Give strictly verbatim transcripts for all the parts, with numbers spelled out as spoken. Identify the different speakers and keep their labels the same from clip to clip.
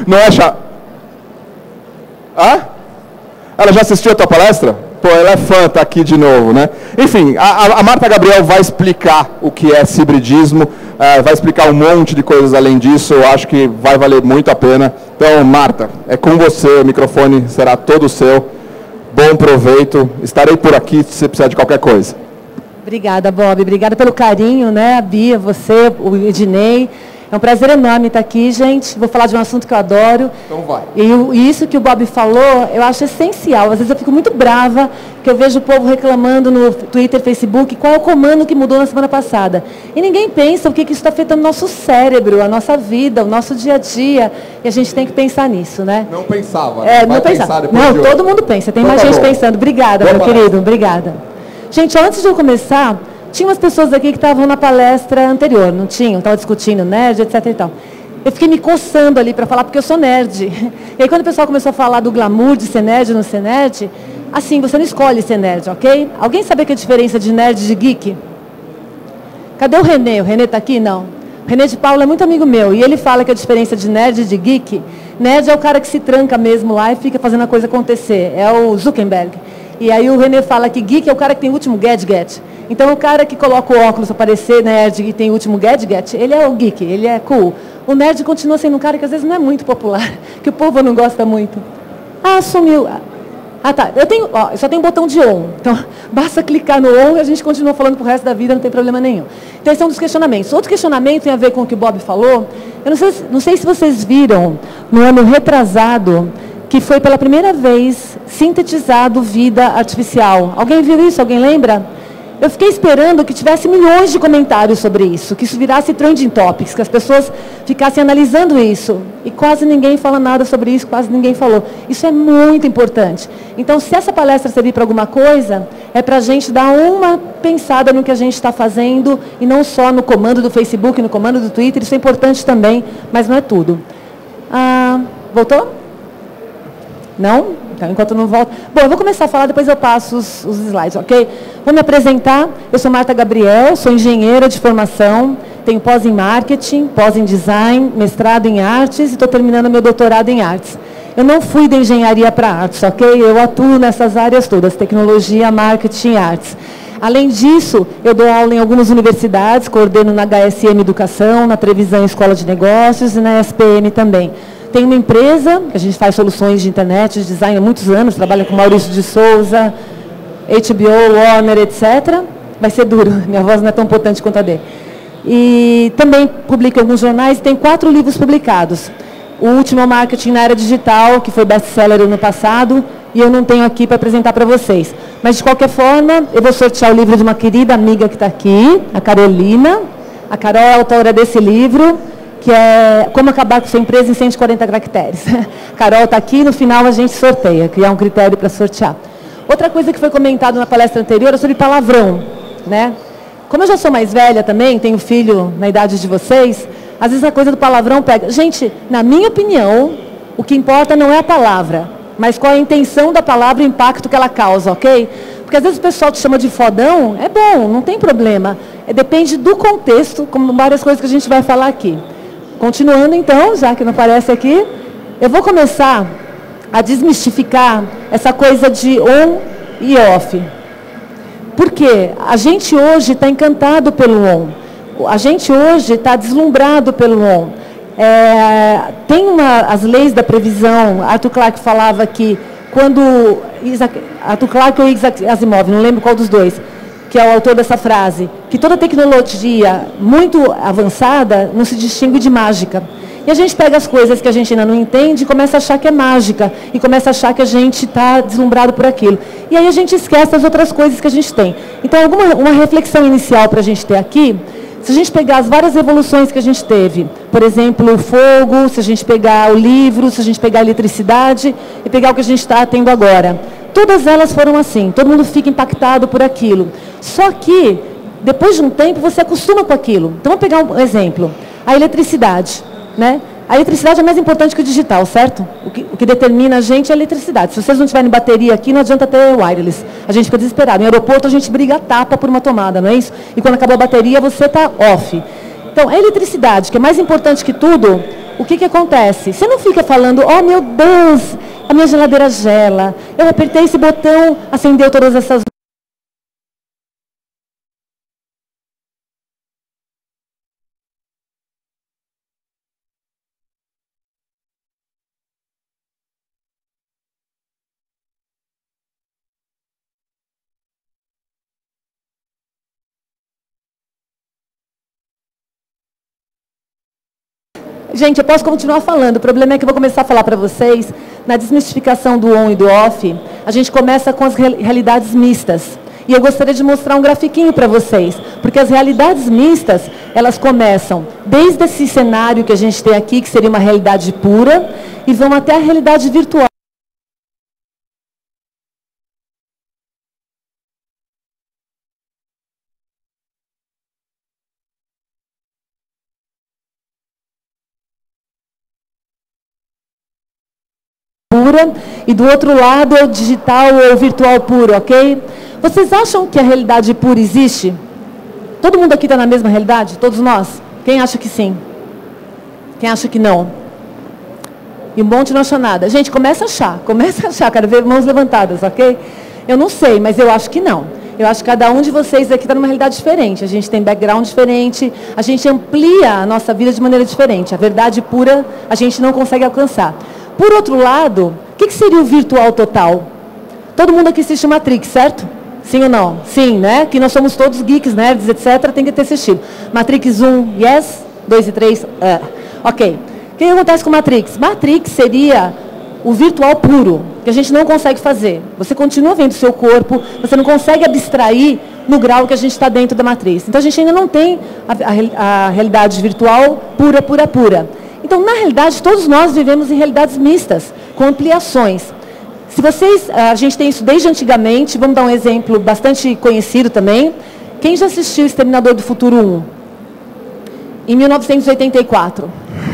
Speaker 1: Não é já... Hã? Ela já assistiu a tua palestra? Pô, ela é fã, tá aqui de novo, né? Enfim, a, a Marta Gabriel vai explicar o que é cibridismo, uh, vai explicar um monte de coisas além disso, eu acho que vai valer muito a pena. Então, Marta, é com você, o microfone será todo seu. Bom proveito, estarei por aqui se você precisar de qualquer coisa.
Speaker 2: Obrigada, Bob, obrigada pelo carinho, né? A Bia, você, o Ednei. É um prazer enorme estar aqui, gente. Vou falar de um assunto que eu adoro.
Speaker 1: Então vai.
Speaker 2: E, o, e isso que o Bob falou, eu acho essencial. Às vezes eu fico muito brava, que eu vejo o povo reclamando no Twitter, Facebook, qual é o comando que mudou na semana passada. E ninguém pensa o que, que isso está afetando o nosso cérebro, a nossa vida, o nosso dia a dia. E a gente tem que pensar nisso, né?
Speaker 1: Não pensava.
Speaker 2: É,
Speaker 1: vai
Speaker 2: não pensava.
Speaker 1: Não,
Speaker 2: de todo mundo pensa. Tem
Speaker 1: então
Speaker 2: mais
Speaker 1: tá
Speaker 2: gente
Speaker 1: bom.
Speaker 2: pensando. Obrigada,
Speaker 1: Boa
Speaker 2: meu
Speaker 1: palestra.
Speaker 2: querido. Obrigada. Gente, antes de eu começar, tinha umas pessoas aqui que estavam na palestra anterior, não tinham? Estavam discutindo nerd, etc e tal. Eu fiquei me coçando ali para falar, porque eu sou nerd. E aí, quando o pessoal começou a falar do glamour de ser nerd ou não ser nerd, assim, você não escolhe ser nerd, ok? Alguém sabe que a diferença de nerd e de geek? Cadê o Renê? O Renê está aqui? Não. O Renê de Paula é muito amigo meu, e ele fala que a diferença de nerd e de geek, nerd é o cara que se tranca mesmo lá e fica fazendo a coisa acontecer. É o Zuckerberg. E aí o Renê fala que geek é o cara que tem o último gadget. Então, o cara que coloca o óculos para parecer nerd e tem o último gadget, ele é o geek, ele é cool. O nerd continua sendo um cara que às vezes não é muito popular, que o povo não gosta muito. Ah, sumiu. Ah, tá. Eu, tenho, ó, eu só tenho um botão de on. Então, basta clicar no on e a gente continua falando pro resto da vida, não tem problema nenhum. Então, esse é um dos questionamentos. Outro questionamento tem a ver com o que o Bob falou. Eu não sei, não sei se vocês viram, no ano retrasado, que foi pela primeira vez sintetizado vida artificial. Alguém viu isso? Alguém lembra? Eu fiquei esperando que tivesse milhões de comentários sobre isso, que isso virasse trending topics, que as pessoas ficassem analisando isso. E quase ninguém fala nada sobre isso, quase ninguém falou. Isso é muito importante. Então, se essa palestra servir para alguma coisa, é para a gente dar uma pensada no que a gente está fazendo, e não só no comando do Facebook, no comando do Twitter. Isso é importante também, mas não é tudo. Ah, voltou? Não? Então, enquanto não volto... Bom, eu vou começar a falar, depois eu passo os, os slides, ok? Vou me apresentar. Eu sou Marta Gabriel, sou engenheira de formação, tenho pós em marketing, pós em design, mestrado em artes e estou terminando meu doutorado em artes. Eu não fui da engenharia para artes, ok? Eu atuo nessas áreas todas, tecnologia, marketing e artes. Além disso, eu dou aula em algumas universidades, coordeno na H S M Educação, na Trevisan Escola de Negócios e na S P M também. Tem uma empresa, que a gente faz soluções de internet, de design há muitos anos, trabalha com Maurício de Souza, H B O, Warner, etcétera. Vai ser duro, minha voz não é tão potente quanto a dele. E também publico em alguns jornais, tem quatro livros publicados. O último é o Marketing na Era Digital, que foi best-seller ano passado, e eu não tenho aqui para apresentar para vocês. Mas, de qualquer forma, eu vou sortear o livro de uma querida amiga que está aqui, a Carolina. A Carol é a autora desse livro, que é Como Acabar com Sua Empresa em cento e quarenta caracteres. Carol está aqui, no final a gente sorteia, criar um critério para sortear. Outra coisa que foi comentada na palestra anterior é sobre palavrão, né? Como eu já sou mais velha também, tenho filho na idade de vocês, às vezes a coisa do palavrão pega. Gente, na minha opinião, o que importa não é a palavra, mas qual é a intenção da palavra e o impacto que ela causa, ok? Porque às vezes o pessoal te chama de fodão, é bom, não tem problema. É, depende do contexto, como várias coisas que a gente vai falar aqui. Continuando, então, já que não aparece aqui, eu vou começar a desmistificar essa coisa de on e off. Por quê? A gente hoje está encantado pelo on. A gente hoje está deslumbrado pelo on. É, tem uma, as leis da previsão, Arthur Clarke falava que quando... Isaac, Arthur Clarke ou Isaac Asimov, não lembro qual dos dois, que é o autor dessa frase, que toda tecnologia muito avançada não se distingue de mágica. E a gente pega as coisas que a gente ainda não entende e começa a achar que é mágica, e começa a achar que a gente está deslumbrado por aquilo. E aí a gente esquece as outras coisas que a gente tem. Então, alguma, uma reflexão inicial para a gente ter aqui, se a gente pegar as várias evoluções que a gente teve, por exemplo, o fogo, se a gente pegar o livro, se a gente pegar a eletricidade, e pegar o que a gente está tendo agora. Todas elas foram assim, todo mundo fica impactado por aquilo. Só que, depois de um tempo, você acostuma com aquilo. Então, vamos pegar um exemplo. A eletricidade, né? A eletricidade é mais importante que o digital, certo? O que, o que determina a gente é a eletricidade. Se vocês não tiverem bateria aqui, não adianta ter wireless. A gente fica desesperado. No aeroporto, a gente briga a tapa por uma tomada, não é isso? E quando acabou a bateria, você está off. Então, a eletricidade, que é mais importante que tudo, o que que acontece? Você não fica falando, oh meu Deus, a minha geladeira gela, eu apertei esse botão, acendeu todas essas... Gente, eu posso continuar falando, o problema é que eu vou começar a falar para vocês, na desmistificação do on e do off, a gente começa com as realidades mistas. E eu gostaria de mostrar um grafiquinho para vocês, porque as realidades mistas, elas começam desde esse cenário que a gente tem aqui, que seria uma realidade pura, e vão até a realidade virtual. E do outro lado é o digital ou o virtual puro, ok? Vocês acham que a realidade pura existe? Todo mundo aqui está na mesma realidade? Todos nós? Quem acha que sim? Quem acha que não? E um monte não acha nada. Gente, começa a achar, começa a achar, quero ver mãos levantadas, ok? Eu não sei, mas eu acho que não. Eu acho que cada um de vocês aqui está numa realidade diferente. A gente tem background diferente, a gente amplia a nossa vida de maneira diferente. A verdade pura a gente não consegue alcançar. Por outro lado, o que, que seria o virtual total? Todo mundo aqui assiste Matrix, certo? Sim ou não? Sim, né? Que nós somos todos geeks, nerds, etcétera. Tem que ter assistido. Matrix um, yes? dois e três, é. Ok. O que acontece com Matrix? Matrix seria o virtual puro, que a gente não consegue fazer. Você continua vendo o seu corpo, você não consegue abstrair no grau que a gente está dentro da matriz. Então, a gente ainda não tem a, a, a realidade virtual pura, pura, pura. Então, na realidade, todos nós vivemos em realidades mistas, com ampliações. Se vocês, a gente tem isso desde antigamente, vamos dar um exemplo bastante conhecido também. Quem já assistiu Exterminador do Futuro um? Em mil novecentos e oitenta e quatro.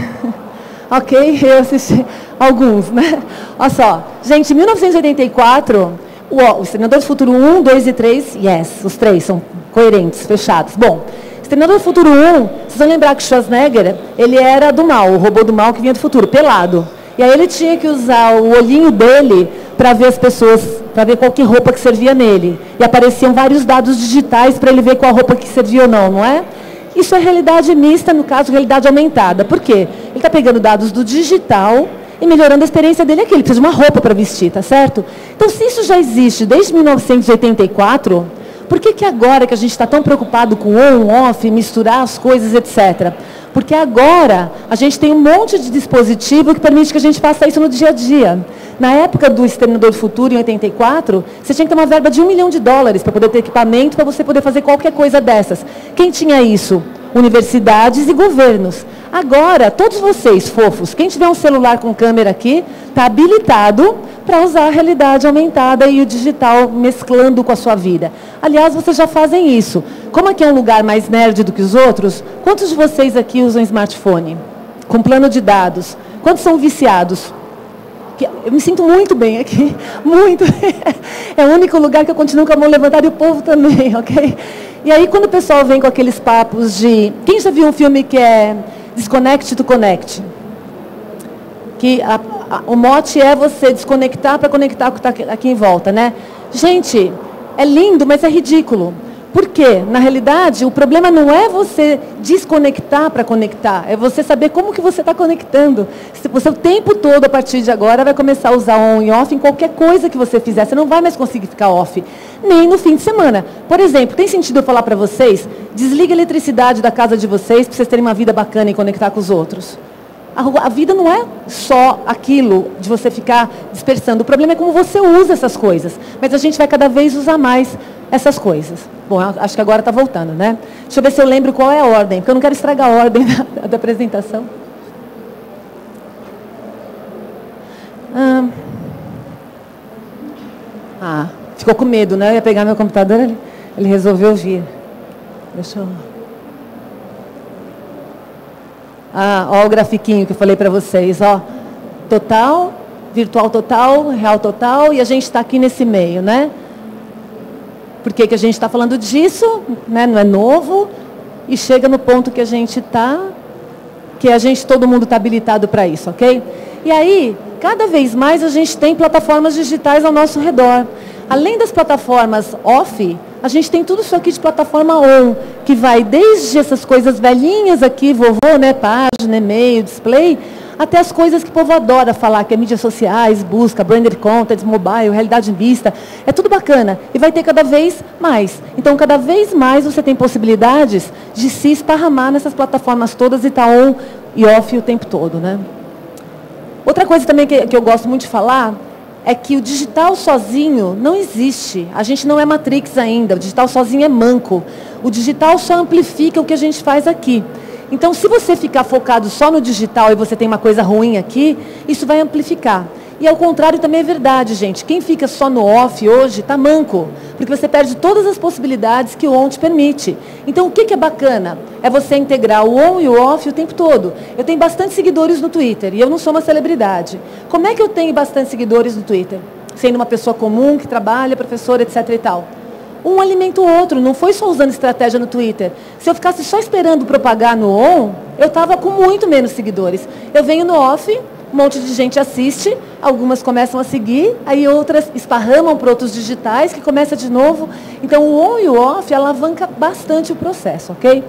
Speaker 2: Ok, eu assisti alguns, né? Olha só, gente, em mil novecentos e oitenta e quatro, o, o Exterminador do Futuro um, dois e três, yes, os três são coerentes, fechados. Bom, Exterminador do Futuro um, vocês vão lembrar que Schwarzenegger, ele era do mal, o robô do mal que vinha do futuro, pelado. E aí ele tinha que usar o olhinho dele para ver as pessoas, para ver qual que roupa que servia nele. E apareciam vários dados digitais para ele ver qual roupa que servia ou não, não é? Isso é realidade mista, no caso, realidade aumentada. Por quê? Ele está pegando dados do digital e melhorando a experiência dele aqui. Ele precisa de uma roupa para vestir, tá certo? Então, se isso já existe desde mil novecentos e oitenta e quatro... Por que que agora que a gente está tão preocupado com on, off, misturar as coisas, etcétera? Porque agora a gente tem um monte de dispositivo que permite que a gente faça isso no dia a dia. Na época do Exterminador do Futuro, em oitenta e quatro, você tinha que ter uma verba de um milhão de dólares para poder ter equipamento, para você poder fazer qualquer coisa dessas. Quem tinha isso? Universidades e governos. Agora, todos vocês, fofos, quem tiver um celular com câmera aqui, está habilitado para usar a realidade aumentada e o digital mesclando com a sua vida. Aliás, vocês já fazem isso. Como aqui é um lugar mais nerd do que os outros, quantos de vocês aqui usam smartphone? Com plano de dados? Quantos são viciados? Eu me sinto muito bem aqui, muito. É o único lugar que eu continuo com a mão levantada e o povo também, ok? E aí, quando o pessoal vem com aqueles papos de... Quem já viu um filme que é Disconnect to Connect? Que a, a, o mote é você desconectar para conectar com o que está aqui em volta, né? Gente, é lindo, mas é ridículo. Por quê? Na realidade, o problema não é você desconectar para conectar, é você saber como que você está conectando. Você o tempo todo, a partir de agora, vai começar a usar on e off em qualquer coisa que você fizer. Você não vai mais conseguir ficar off, nem no fim de semana. Por exemplo, tem sentido eu falar para vocês, desliga a eletricidade da casa de vocês para vocês terem uma vida bacana e conectar com os outros? A, a vida não é só aquilo de você ficar dispersando. O problema é como você usa essas coisas. Mas a gente vai cada vez usar mais essas coisas. Bom, acho que agora está voltando, né? Deixa eu ver se eu lembro qual é a ordem, porque eu não quero estragar a ordem da, da apresentação. Ah, ah, ficou com medo, né? Eu ia pegar meu computador, ele, ele resolveu vir. Deixa eu... Ah, ó o grafiquinho que eu falei para vocês, ó. Total, virtual total, real total, e a gente está aqui nesse meio, né? Por que que a gente está falando disso? Né? Não é novo, e chega no ponto que a gente está, que a gente, todo mundo está habilitado para isso, ok? E aí, cada vez mais a gente tem plataformas digitais ao nosso redor. Além das plataformas off, a gente tem tudo isso aqui de plataforma on, que vai desde essas coisas velhinhas aqui, vovô, né, página, e-mail, display, até as coisas que o povo adora falar, que é mídias sociais, busca, branded content, mobile, realidade vista. É tudo bacana. E vai ter cada vez mais. Então, cada vez mais você tem possibilidades de se esparramar nessas plataformas todas e estar on e off o tempo todo, né? Outra coisa também que, que eu gosto muito de falar é que o digital sozinho não existe. A gente não é Matrix ainda. O digital sozinho é manco. O digital só amplifica o que a gente faz aqui. Então, se você ficar focado só no digital e você tem uma coisa ruim aqui, isso vai amplificar. E ao contrário também é verdade, gente. Quem fica só no off hoje está manco, porque você perde todas as possibilidades que o on te permite. Então, o que, que é bacana? É você integrar o on e o off o tempo todo. Eu tenho bastante seguidores no Twitter e eu não sou uma celebridade. Como é que eu tenho bastante seguidores no Twitter? Sendo uma pessoa comum, que trabalha, professora, etc e tal. Um alimenta o outro, não foi só usando estratégia no Twitter. Se eu ficasse só esperando propagar no on, eu estava com muito menos seguidores. Eu venho no off, um monte de gente assiste, algumas começam a seguir, aí outras esparramam para outros digitais, que começa de novo. Então, o on e o off alavanca bastante o processo, ok?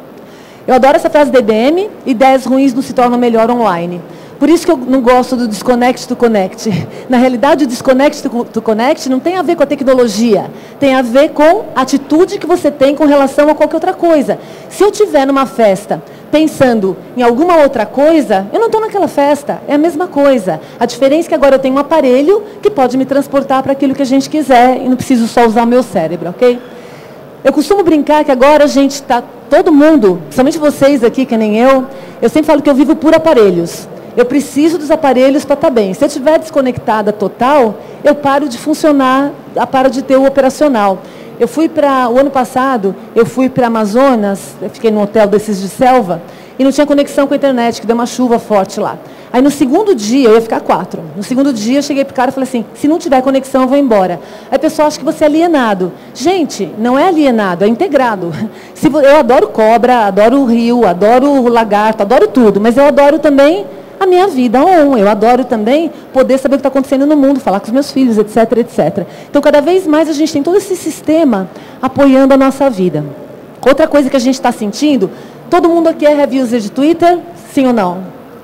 Speaker 2: Eu adoro essa frase da I B M, ideias ruins não se tornam melhor online. Por isso que eu não gosto do disconnect to connect. Na realidade, o disconnect to connect não tem a ver com a tecnologia. Tem a ver com a atitude que você tem com relação a qualquer outra coisa. Se eu estiver numa festa pensando em alguma outra coisa, eu não estou naquela festa. É a mesma coisa. A diferença é que agora eu tenho um aparelho que pode me transportar para aquilo que a gente quiser e não preciso só usar o meu cérebro, ok? Eu costumo brincar que agora a gente está, todo mundo, principalmente vocês aqui, que nem eu, eu sempre falo que eu vivo por aparelhos. Eu preciso dos aparelhos para estar bem. Se eu estiver desconectada total, eu paro de funcionar, eu paro de ter o operacional. Eu fui para, o ano passado, eu fui para Amazonas, eu fiquei num hotel desses de selva, e não tinha conexão com a internet, que deu uma chuva forte lá. Aí no segundo dia, eu ia ficar quatro. No segundo dia, eu cheguei para o cara e falei assim, se não tiver conexão, eu vou embora. Aí o pessoal acha que você é alienado. Gente, não é alienado, é integrado. Se, eu adoro cobra, adoro o rio, adoro o lagarto, adoro tudo, mas eu adoro também a minha vida on. Eu adoro também poder saber o que está acontecendo no mundo, falar com os meus filhos, etc, etcétera. Então, cada vez mais a gente tem todo esse sistema apoiando a nossa vida. Outra coisa que a gente está sentindo, todo mundo aqui é heavy user de Twitter? Sim ou não?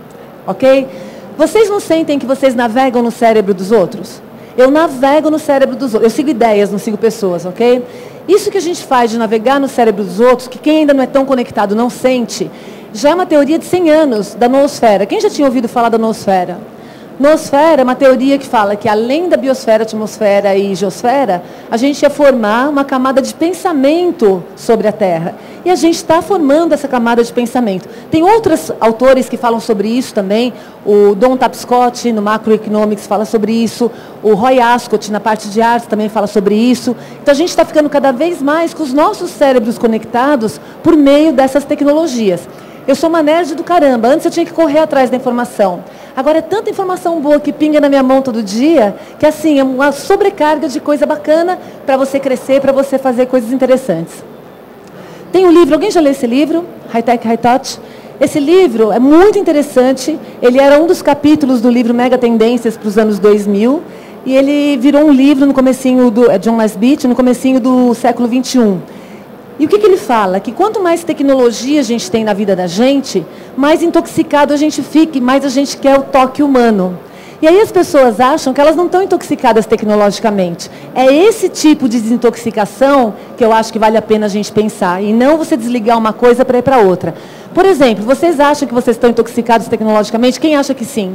Speaker 2: Ok? Vocês não sentem que vocês navegam no cérebro dos outros? Eu navego no cérebro dos outros. Eu sigo ideias, não sigo pessoas, ok? Isso que a gente faz de navegar no cérebro dos outros, que quem ainda não é tão conectado não sente, já é uma teoria de cem anos da noosfera. Quem já tinha ouvido falar da noosfera? Noosfera é uma teoria que fala que, além da biosfera, atmosfera e geosfera, a gente ia formar uma camada de pensamento sobre a Terra. E a gente está formando essa camada de pensamento. Tem outros autores que falam sobre isso também. O Don Tapscott, no Macroeconomics, fala sobre isso. O Roy Ascott, na parte de artes, também fala sobre isso. Então, a gente está ficando cada vez mais com os nossos cérebros conectados por meio dessas tecnologias. Eu sou uma nerd do caramba. Antes eu tinha que correr atrás da informação. Agora é tanta informação boa que pinga na minha mão todo dia, que assim, é uma sobrecarga de coisa bacana para você crescer, para você fazer coisas interessantes. Tem um livro, alguém já leu esse livro? High Tech, High Touch? Esse livro é muito interessante. Ele era um dos capítulos do livro Mega Tendências para os anos dois mil. E ele virou um livro no comecinho do, é John Naisbitt, no comecinho do século vinte e um. E o que, que ele fala? Que quanto mais tecnologia a gente tem na vida da gente, mais intoxicado a gente fica e mais a gente quer o toque humano. E aí as pessoas acham que elas não estão intoxicadas tecnologicamente. É esse tipo de desintoxicação que eu acho que vale a pena a gente pensar. E não você desligar uma coisa para ir para outra. Por exemplo, vocês acham que vocês estão intoxicados tecnologicamente? Quem acha que sim?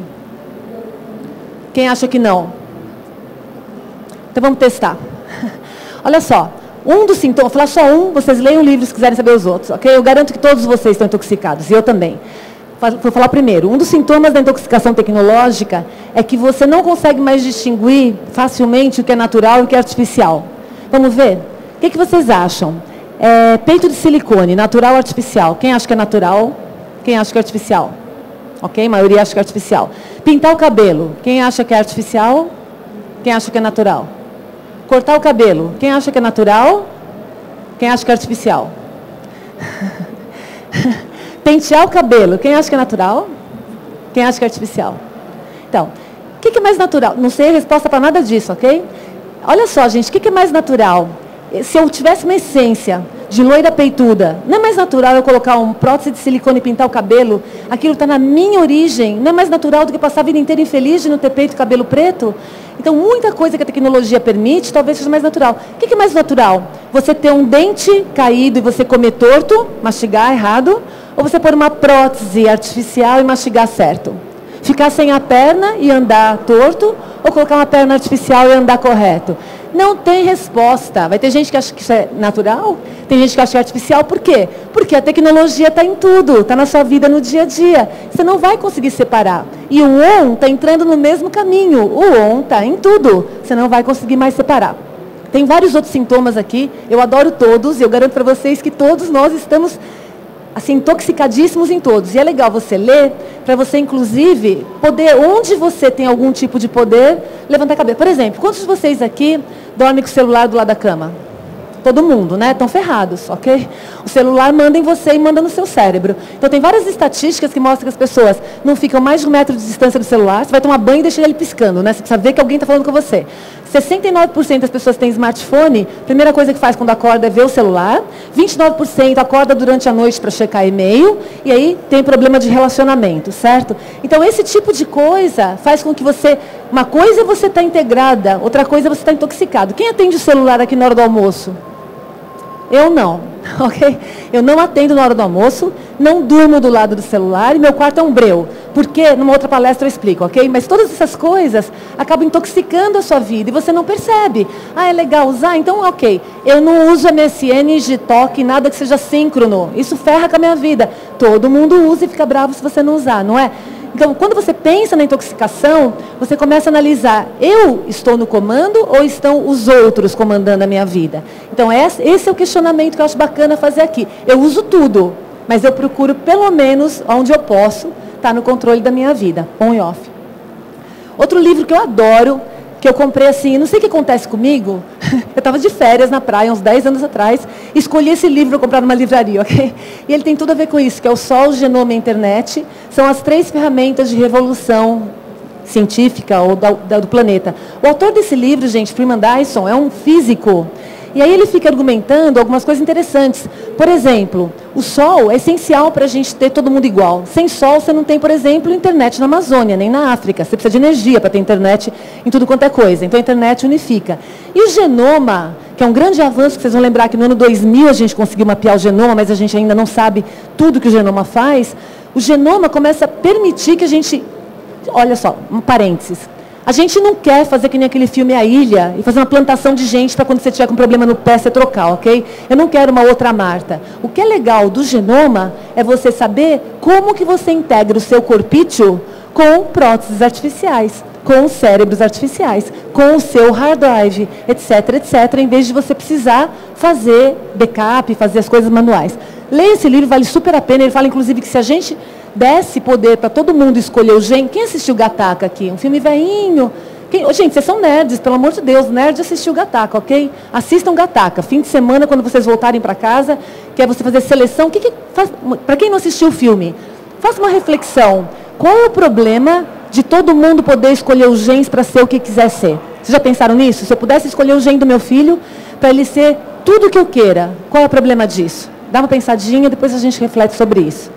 Speaker 2: Quem acha que não? Então vamos testar. Olha só. Um dos sintomas, vou falar só um, vocês leiam o livro se quiserem saber os outros, ok? Eu garanto que todos vocês estão intoxicados, e eu também. Vou falar primeiro. Um dos sintomas da intoxicação tecnológica é que você não consegue mais distinguir facilmente o que é natural e o que é artificial. Vamos ver? O que, que vocês acham? É, peito de silicone, natural ou artificial? Quem acha que é natural? Quem acha que é artificial? Ok? A maioria acha que é artificial. Pintar o cabelo. Quem acha que é artificial? Quem acha que é natural? Cortar o cabelo. Quem acha que é natural? Quem acha que é artificial? Pentear o cabelo, quem acha que é natural? Quem acha que é artificial? Então, o que, que é mais natural? Não sei a resposta para nada disso, ok? Olha só, gente, o que, que é mais natural? Se eu tivesse uma essência de loira peituda, não é mais natural eu colocar um prótese de silicone e pintar o cabelo? Aquilo está na minha origem. Não é mais natural do que passar a vida inteira infeliz de não ter peito e cabelo preto? Então, muita coisa que a tecnologia permite, talvez seja mais natural. O que, que é mais natural? Você ter um dente caído e você comer torto, mastigar errado? Ou você pôr uma prótese artificial e mastigar certo? Ficar sem a perna e andar torto? Ou colocar uma perna artificial e andar correto? Não tem resposta. Vai ter gente que acha que isso é natural, tem gente que acha que é artificial. Por quê? Porque a tecnologia está em tudo, está na sua vida no dia a dia. Você não vai conseguir separar. E o on está entrando no mesmo caminho. O on está em tudo. Você não vai conseguir mais separar. Tem vários outros sintomas aqui. Eu adoro todos e eu garanto para vocês que todos nós estamos assim, intoxicadíssimos em todos. E é legal você ler, para você, inclusive, poder, onde você tem algum tipo de poder, levantar a cabeça. Por exemplo, quantos de vocês aqui dormem com o celular do lado da cama? Todo mundo, né? Estão ferrados, ok? O celular manda em você e manda no seu cérebro. Então, tem várias estatísticas que mostram que as pessoas não ficam mais de um metro de distância do celular. Você vai tomar banho e deixa ele piscando, né? Você precisa ver que alguém está falando com você. sessenta e nove por cento das pessoas têm smartphone. A primeira coisa que faz quando acorda é ver o celular. vinte e nove por cento acorda durante a noite para checar e-mail. E aí tem problema de relacionamento, certo? Então, esse tipo de coisa faz com que você... Uma coisa é você estar integrada, outra coisa é você estar intoxicado. Quem atende o celular aqui na hora do almoço? Eu não, ok? Eu não atendo na hora do almoço, não durmo do lado do celular e meu quarto é um breu. Porque, numa outra palestra eu explico, ok? Mas todas essas coisas acabam intoxicando a sua vida e você não percebe. Ah, é legal usar? Então, ok. Eu não uso M S N, Gitoc, nada que seja síncrono. Isso ferra com a minha vida. Todo mundo usa e fica bravo se você não usar, não é? Então, quando você pensa na intoxicação, você começa a analisar, eu estou no comando ou estão os outros comandando a minha vida? Então, esse é o questionamento que eu acho bacana fazer aqui. Eu uso tudo, mas eu procuro, pelo menos, onde eu posso, estar no controle da minha vida, on e off. Outro livro que eu adoro, que eu comprei assim, não sei o que acontece comigo, eu estava de férias na praia, uns dez anos atrás, escolhi esse livro para comprar numa livraria, ok? E ele tem tudo a ver com isso, que é o Sol, o Genoma e a Internet, são as três ferramentas de revolução científica ou da, da, do planeta. O autor desse livro, gente, Freeman Dyson, é um físico. E aí ele fica argumentando algumas coisas interessantes. Por exemplo, o sol é essencial para a gente ter todo mundo igual. Sem sol, você não tem, por exemplo, internet na Amazônia, nem na África. Você precisa de energia para ter internet em tudo quanto é coisa. Então, a internet unifica. E o genoma, que é um grande avanço, que vocês vão lembrar que no ano dois mil a gente conseguiu mapear o genoma, mas a gente ainda não sabe tudo que o genoma faz. O genoma começa a permitir que a gente... Olha só, um parênteses. A gente não quer fazer que nem aquele filme A Ilha e fazer uma plantação de gente para quando você tiver com problema no pé você trocar, ok? Eu não quero uma outra Marta. O que é legal do genoma é você saber como que você integra o seu corpício com próteses artificiais, com cérebros artificiais, com o seu hard drive, etc, etcétera, em vez de você precisar fazer backup, fazer as coisas manuais. Leia esse livro, vale super a pena. Ele fala, inclusive, que se a gente desse poder para todo mundo escolher o gene... Quem assistiu Gataca aqui? Um filme velhinho. Quem... Oh, gente, vocês são nerds, pelo amor de Deus. Nerd assistiu Gataca, ok? Assistam Gataca. Fim de semana, quando vocês voltarem para casa, que é você fazer seleção. Que que faz... Para quem não assistiu o filme, faça uma reflexão. Qual é o problema de todo mundo poder escolher os genes para ser o que quiser ser? Vocês já pensaram nisso? Se eu pudesse escolher o gene do meu filho para ele ser tudo o que eu queira, qual é o problema disso? Dá uma pensadinha, depois a gente reflete sobre isso.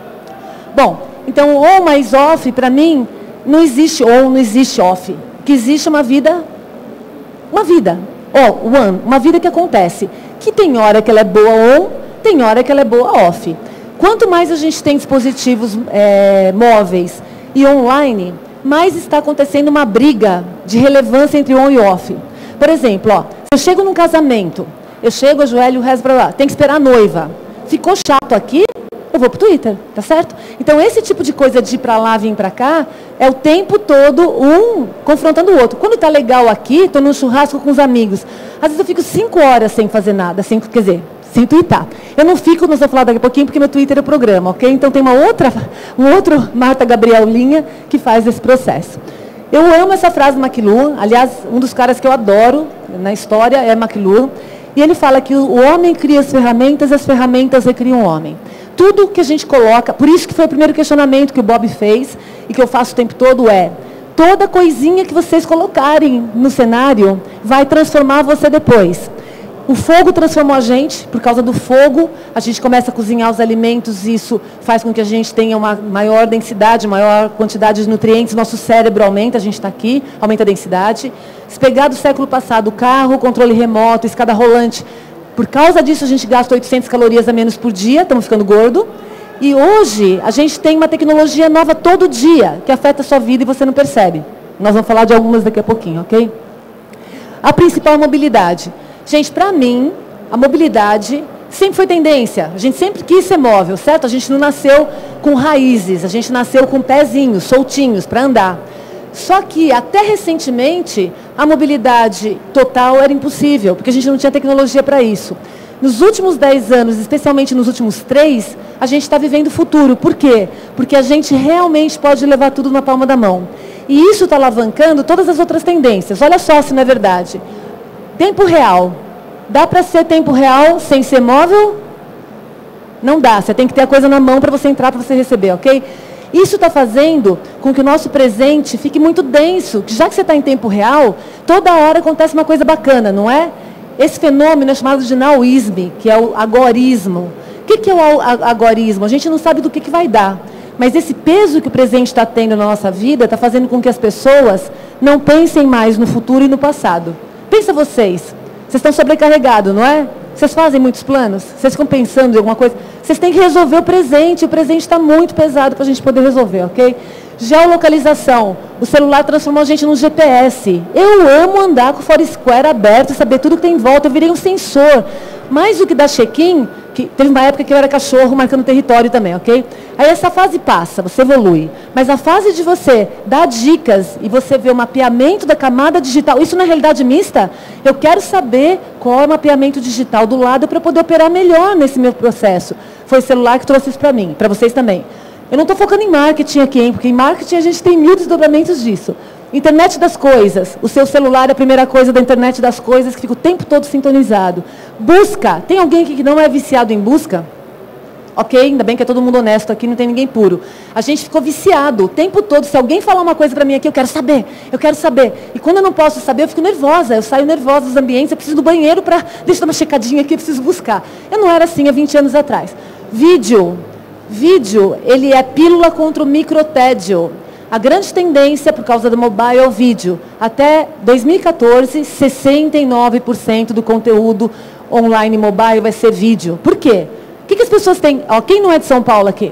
Speaker 2: Bom, então o on mais off, para mim, não existe on, não existe off. O que existe é uma vida, uma vida, oh, one, uma vida que acontece. Que tem hora que ela é boa on, tem hora que ela é boa off. Quanto mais a gente tem dispositivos é, móveis e online, mais está acontecendo uma briga de relevância entre on e off. Por exemplo, ó, se eu chego num casamento, eu chego, ajoelho, rezo para lá, tem que esperar a noiva. Ficou chato aqui, eu vou para o Twitter, tá certo? Então, esse tipo de coisa de ir para lá, vir para cá, é o tempo todo um confrontando o outro. Quando está legal aqui, estou num churrasco com os amigos. Às vezes eu fico cinco horas sem fazer nada, sem, quer dizer, sem twittar. Eu não fico, nós vamos falar daqui a pouquinho, porque meu Twitter é o programa, ok? Então, tem uma outra, um outro Marta Gabriel Linha que faz esse processo. Eu amo essa frase do McLuhan. Aliás, um dos caras que eu adoro na história é McLuhan. E ele fala que o homem cria as ferramentas e as ferramentas recriam o homem. tudo que a gente coloca, por isso que foi o primeiro questionamento que o Bob fez, e que eu faço o tempo todo é, toda coisinha que vocês colocarem no cenário vai transformar você depois. O fogo transformou a gente, por causa do fogo, a gente começa a cozinhar os alimentos, e isso faz com que a gente tenha uma maior densidade, maior quantidade de nutrientes, nosso cérebro aumenta, a gente está aqui, aumenta a densidade. Se pegar do século passado, o carro, controle remoto, escada rolante, por causa disso a gente gasta oitocentas calorias a menos por dia, estamos ficando gordo. E hoje a gente tem uma tecnologia nova todo dia, que afeta a sua vida e você não percebe. Nós vamos falar de algumas daqui a pouquinho, ok? A principal é a mobilidade. Gente, para mim, a mobilidade sempre foi tendência. A gente sempre quis ser móvel, certo? A gente não nasceu com raízes, a gente nasceu com pezinhos soltinhos para andar. Só que, até recentemente, a mobilidade total era impossível, porque a gente não tinha tecnologia para isso. Nos últimos dez anos, especialmente nos últimos três, a gente está vivendo o futuro. Por quê? Porque a gente realmente pode levar tudo na palma da mão. E isso está alavancando todas as outras tendências. Olha só se não é verdade. Tempo real. Dá para ser tempo real sem ser móvel? Não dá. Você tem que ter a coisa na mão para você entrar, para você receber, ok? Isso está fazendo com que o nosso presente fique muito denso. Já que você está em tempo real, toda hora acontece uma coisa bacana, não é? Esse fenômeno é chamado de naoísmo, que é o agorismo. O que, que é o agorismo? A gente não sabe do que, que vai dar. Mas esse peso que o presente está tendo na nossa vida está fazendo com que as pessoas não pensem mais no futuro e no passado. Pensa vocês, vocês estão sobrecarregados, não é? Vocês fazem muitos planos? Vocês ficam pensando em alguma coisa? Vocês têm que resolver o presente, o presente está muito pesado para a gente poder resolver, ok? Geolocalização, o celular transformou a gente num G P S. Eu amo andar com o Foursquare aberto, saber tudo que tem em volta, eu virei um sensor. Mais do que dar check-in, que teve uma época que eu era cachorro marcando território também, ok? Aí essa fase passa, você evolui. Mas a fase de você dar dicas e você ver o mapeamento da camada digital, isso na realidade mista, eu quero saber qual é o mapeamento digital do lado para poder operar melhor nesse meu processo. Foi o celular que trouxe isso para mim, para vocês também. Eu não estou focando em marketing aqui, hein? Porque em marketing a gente tem mil desdobramentos disso. Internet das coisas. O seu celular é a primeira coisa da internet das coisas que fica o tempo todo sintonizado. Busca. Tem alguém aqui que não é viciado em busca? Ok, ainda bem que é todo mundo honesto aqui, não tem ninguém puro. A gente ficou viciado o tempo todo. Se alguém falar uma coisa para mim aqui, eu quero saber, eu quero saber. E quando eu não posso saber, eu fico nervosa. Eu saio nervosa dos ambientes, eu preciso do banheiro para... Deixa eu dar uma checadinha aqui, eu preciso buscar. Eu não era assim há vinte anos atrás. Vídeo. Vídeo, ele é pílula contra o microtédio. A grande tendência, por causa do mobile, é o vídeo. Até dois mil e quatorze, sessenta e nove por cento do conteúdo online mobile vai ser vídeo. Por quê? O que, que as pessoas têm? Ó, quem não é de São Paulo aqui?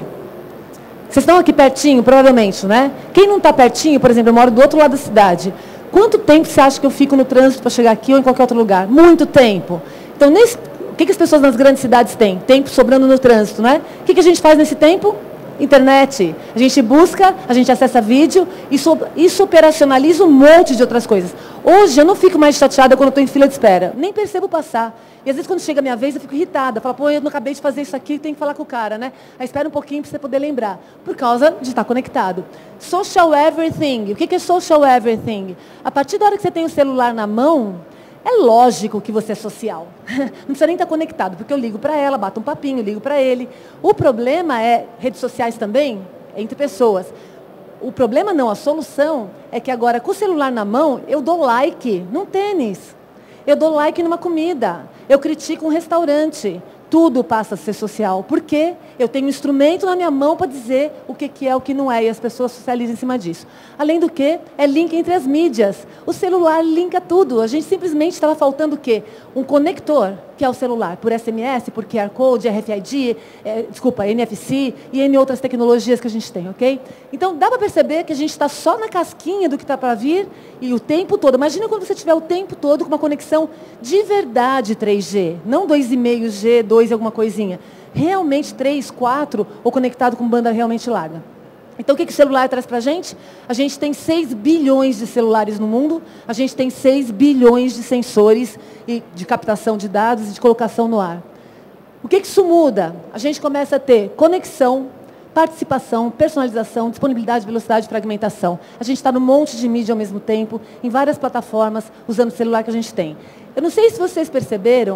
Speaker 2: Vocês estão aqui pertinho, provavelmente, né? Quem não está pertinho, por exemplo, eu moro do outro lado da cidade. Quanto tempo você acha que eu fico no trânsito para chegar aqui ou em qualquer outro lugar? Muito tempo. Então, nesse... o que, que as pessoas nas grandes cidades têm? Tempo sobrando no trânsito, né? O que, que a gente faz nesse tempo? Internet. A gente busca, a gente acessa vídeo, isso, isso operacionaliza um monte de outras coisas. Hoje eu não fico mais chateada quando estou em fila de espera. Nem percebo passar. E às vezes quando chega a minha vez eu fico irritada. Falo, pô, eu não acabei de fazer isso aqui, tem que falar com o cara, né? Aí espera um pouquinho para você poder lembrar. Por causa de estar conectado. Social everything. O que, que é social everything? A partir da hora que você tem o celular na mão, é lógico que você é social. Não precisa nem estar conectado, porque eu ligo para ela, bato um papinho, ligo para ele. O problema é, redes sociais também, entre pessoas. O problema não, a solução é que agora, com o celular na mão, eu dou like num tênis. Eu dou like numa comida. Eu critico um restaurante. Tudo passa a ser social. Por quê? Eu tenho um instrumento na minha mão para dizer o que, que é, o que não é, e as pessoas socializam em cima disso. Além do que, é link entre as mídias. O celular linka tudo. A gente simplesmente estava faltando o quê? Um conector, que é o celular, por S M S, por Q R Code, R F I D, é, desculpa, N F C e N outras tecnologias que a gente tem, ok? Então, dá para perceber que a gente está só na casquinha do que está para vir e o tempo todo. Imagina quando você tiver o tempo todo com uma conexão de verdade três G, não dois vírgula cinco G, dois alguma coisinha. Realmente três, quatro ou conectado com banda realmente larga. Então, o que, que o celular traz para a gente? A gente tem seis bilhões de celulares no mundo, a gente tem seis bilhões de sensores e de captação de dados e de colocação no ar. O que, que isso muda? A gente começa a ter conexão, participação, personalização, disponibilidade, velocidade e fragmentação. A gente está num monte de mídia ao mesmo tempo, em várias plataformas, usando o celular que a gente tem. Eu não sei se vocês perceberam,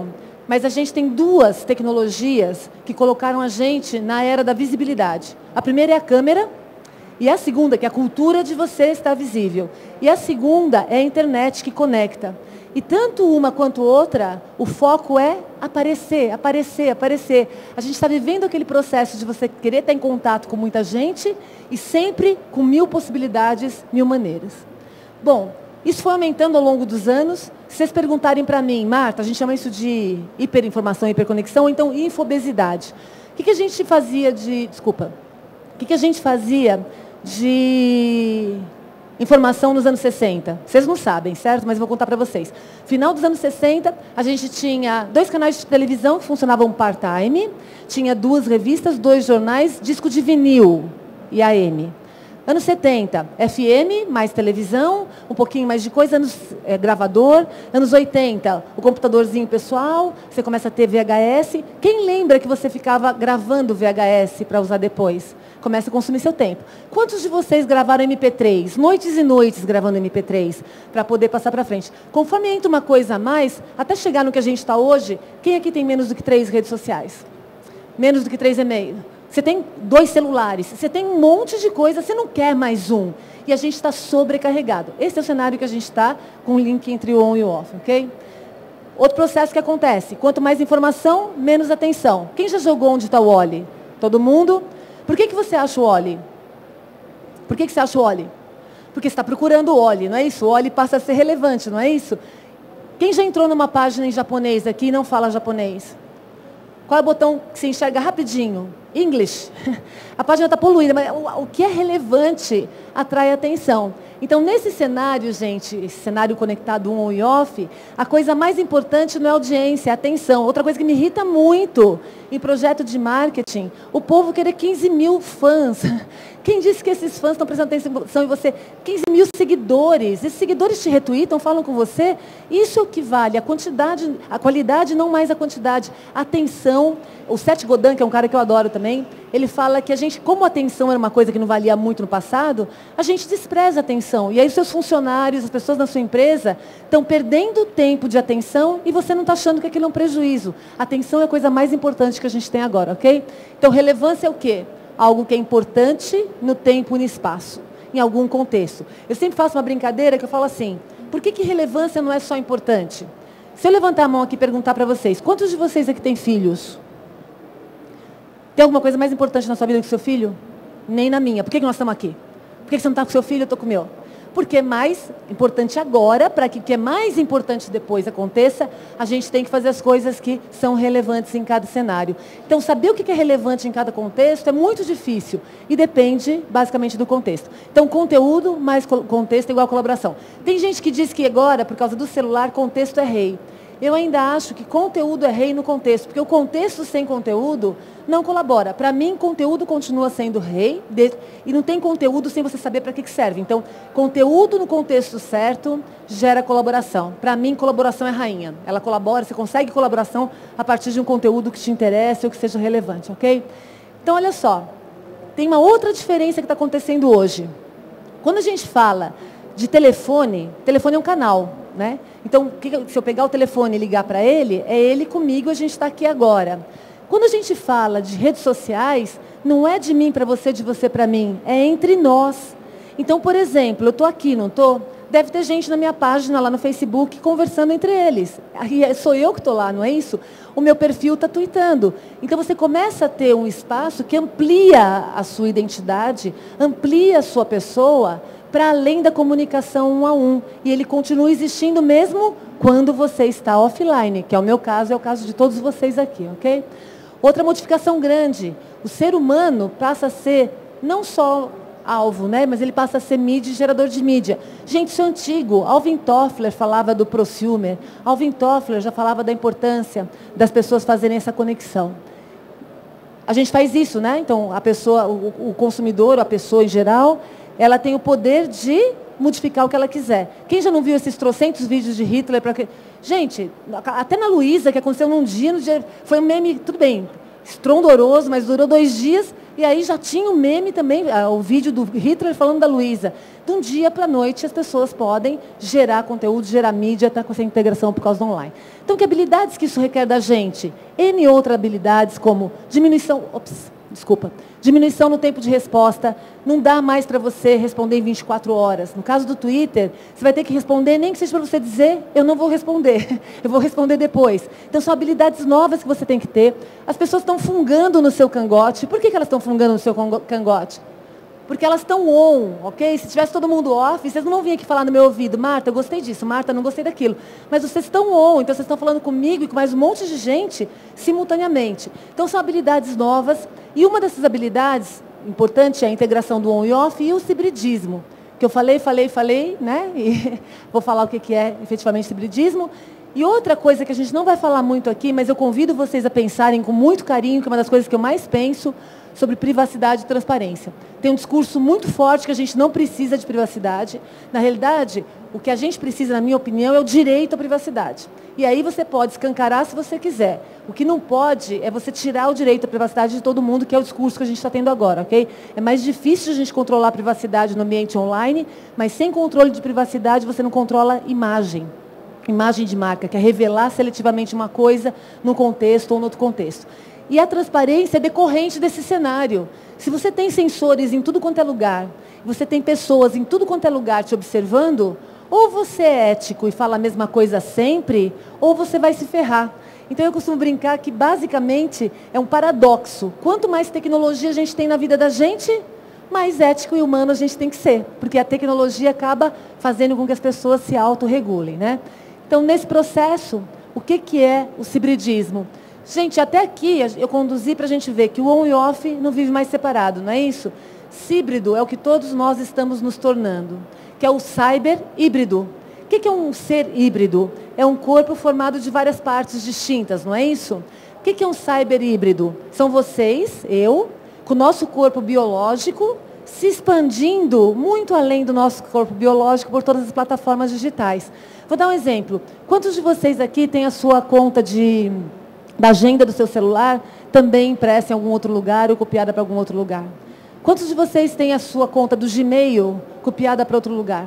Speaker 2: Mas a gente tem duas tecnologias que colocaram a gente na era da visibilidade. A primeira é a câmera, e a segunda, que é a cultura de você estar visível. E a segunda é a internet que conecta. E tanto uma quanto outra, o foco é aparecer, aparecer, aparecer. A gente está vivendo aquele processo de você querer estar em contato com muita gente e sempre com mil possibilidades, mil maneiras. Bom, isso foi aumentando ao longo dos anos. Se vocês perguntarem para mim, Marta, a gente chama isso de hiperinformação, hiperconexão, ou então infobesidade. O que, que a gente fazia de... Desculpa. O que, que a gente fazia de... informação nos anos sessenta. Vocês não sabem, certo? Mas eu vou contar para vocês. Final dos anos sessenta, a gente tinha dois canais de televisão que funcionavam part-time, tinha duas revistas, dois jornais, disco de vinil e A M. Anos setenta, F M, mais televisão, um pouquinho mais de coisa, anos é, gravador. Anos oitenta, o computadorzinho pessoal, você começa a ter V H S. Quem lembra que você ficava gravando V H S para usar depois? Começa a consumir seu tempo. Quantos de vocês gravaram M P três? Noites e noites gravando M P três, para poder passar para frente. Conforme entra uma coisa a mais, até chegar no que a gente está hoje, quem aqui tem menos do que três redes sociais? Menos do que três e-mails? Você tem dois celulares, você tem um monte de coisa, você não quer mais um. E a gente está sobrecarregado. Esse é o cenário que a gente está, com o link entre o on e o off, ok? Outro processo que acontece, quanto mais informação, menos atenção. Quem já jogou onde está o Oli? Todo mundo? Por que, que você acha o Oli? Por que, que você acha o Oli? Porque você está procurando o Oli, não é isso? O Oli passa a ser relevante, não é isso? Quem já entrou numa página em japonês aqui e não fala japonês? Qual é o botão que se enxerga rapidinho? English. A página está poluída, mas o, o que é relevante atrai atenção. Então, nesse cenário, gente, esse cenário conectado on e off, a coisa mais importante não é audiência, é atenção. Outra coisa que me irrita muito em projeto de marketing, o povo querer quinze mil fãs. Quem disse que esses fãs estão prestando atenção em você? quinze mil seguidores. Esses seguidores te retweetam, falam com você. Isso é o que vale. A quantidade, a qualidade, não mais a quantidade. Atenção. O Seth Godin, que é um cara que eu adoro também, ele fala que a gente, como a atenção era uma coisa que não valia muito no passado, a gente despreza a atenção. E aí os seus funcionários, as pessoas na sua empresa, estão perdendo tempo de atenção e você não está achando que aquilo é um prejuízo. Atenção é a coisa mais importante que a gente tem agora, ok? Então, relevância é o quê? Algo que é importante no tempo e no espaço, em algum contexto. Eu sempre faço uma brincadeira que eu falo assim, por que que relevância não é só importante? Se eu levantar a mão aqui e perguntar para vocês, quantos de vocês aqui têm filhos? Tem alguma coisa mais importante na sua vida que o seu filho? Nem na minha. Por que que nós estamos aqui? Por que que você não está com o seu filho e eu estou com o meu? Porque é mais importante agora, para que o que é mais importante depois aconteça, a gente tem que fazer as coisas que são relevantes em cada cenário. Então, saber o que é relevante em cada contexto é muito difícil e depende, basicamente, do contexto. Então, conteúdo mais contexto é igual a colaboração. Tem gente que diz que agora, por causa do celular, contexto é rei. Eu ainda acho que conteúdo é rei no contexto, porque o contexto sem conteúdo não colabora. Para mim, conteúdo continua sendo rei, de, e não tem conteúdo sem você saber para que, que serve. Então, conteúdo no contexto certo gera colaboração. Para mim, colaboração é rainha. Ela colabora, você consegue colaboração a partir de um conteúdo que te interesse ou que seja relevante, ok? Então, olha só, tem uma outra diferença que está acontecendo hoje. Quando a gente fala de telefone, telefone é um canal, né? Então, se eu pegar o telefone e ligar para ele, é ele comigo, a gente está aqui agora. Quando a gente fala de redes sociais, não é de mim para você, de você para mim, é entre nós. Então, por exemplo, eu estou aqui, não estou? Deve ter gente na minha página lá no Facebook conversando entre eles. Aí sou eu que estou lá, não é isso? O meu perfil está tweetando. Então, você começa a ter um espaço que amplia a sua identidade, amplia a sua pessoa, para além da comunicação um a um. E ele continua existindo mesmo quando você está offline, que é o meu caso, é o caso de todos vocês aqui, ok? Outra modificação grande, o ser humano passa a ser não só alvo, né, mas ele passa a ser mídia e gerador de mídia. Gente, isso é antigo. Alvin Toffler falava do prosumer. Alvin Toffler já falava da importância das pessoas fazerem essa conexão. A gente faz isso, né? Então, a pessoa, o, o consumidor, a pessoa em geral, ela tem o poder de modificar o que ela quiser. Quem já não viu esses trocentos vídeos de Hitler? Pra que... Gente, até na Luísa, que aconteceu num dia, no dia, foi um meme, tudo bem, estrondoroso, mas durou dois dias E aí já tinha o meme também, o vídeo do Hitler falando da Luísa. De um dia para a noite, as pessoas podem gerar conteúdo, gerar mídia, tá com essa integração por causa do online. Então, que habilidades que isso requer da gente? N outras habilidades, como diminuição... Ops, desculpa. Diminuição no tempo de resposta. Não dá mais para você responder em vinte e quatro horas. No caso do Twitter, você vai ter que responder, nem que seja para você dizer, eu não vou responder. Eu vou responder depois. Então, são habilidades novas que você tem que ter. As pessoas estão fungando no seu cangote. Por que que elas estão fungando no seu cangote? Porque elas estão on, ok? Se tivesse todo mundo off, vocês não vão vir aqui falar no meu ouvido, Marta, eu gostei disso, Marta, não gostei daquilo. Mas vocês estão on, então vocês estão falando comigo e com mais um monte de gente simultaneamente. Então são habilidades novas. E uma dessas habilidades importante é a integração do on e off e o hibridismo. Que eu falei, falei, falei, né? E vou falar o que é efetivamente hibridismo. E outra coisa que a gente não vai falar muito aqui, mas eu convido vocês a pensarem com muito carinho, que é uma das coisas que eu mais penso, sobre privacidade e transparência. Tem um discurso muito forte que a gente não precisa de privacidade. Na realidade, o que a gente precisa, na minha opinião, é o direito à privacidade. E aí você pode escancarar se você quiser. O que não pode é você tirar o direito à privacidade de todo mundo, que é o discurso que a gente está tendo agora, ok? É mais difícil a gente controlar a privacidade no ambiente online, mas sem controle de privacidade você não controla imagem. Imagem de marca, que é revelar seletivamente uma coisa num contexto ou no outro contexto. E a transparência é decorrente desse cenário. Se você tem sensores em tudo quanto é lugar, você tem pessoas em tudo quanto é lugar te observando, ou você é ético e fala a mesma coisa sempre, ou você vai se ferrar. Então eu costumo brincar que basicamente é um paradoxo. Quanto mais tecnologia a gente tem na vida da gente, mais ético e humano a gente tem que ser. Porque a tecnologia acaba fazendo com que as pessoas se autorregulem, né? Então, nesse processo, o que, que é o hibridismo? Gente, até aqui eu conduzi para a gente ver que o on e off não vive mais separado, não é isso? Híbrido é o que todos nós estamos nos tornando, que é o cyber híbrido. O que é um ser híbrido? É um corpo formado de várias partes distintas, não é isso? O que é um cyber híbrido? São vocês, eu, com o nosso corpo biológico, se expandindo muito além do nosso corpo biológico por todas as plataformas digitais. Vou dar um exemplo. Quantos de vocês aqui têm a sua conta de... da agenda do seu celular, também impressa em algum outro lugar ou copiada para algum outro lugar? Quantos de vocês têm a sua conta do Gmail copiada para outro lugar?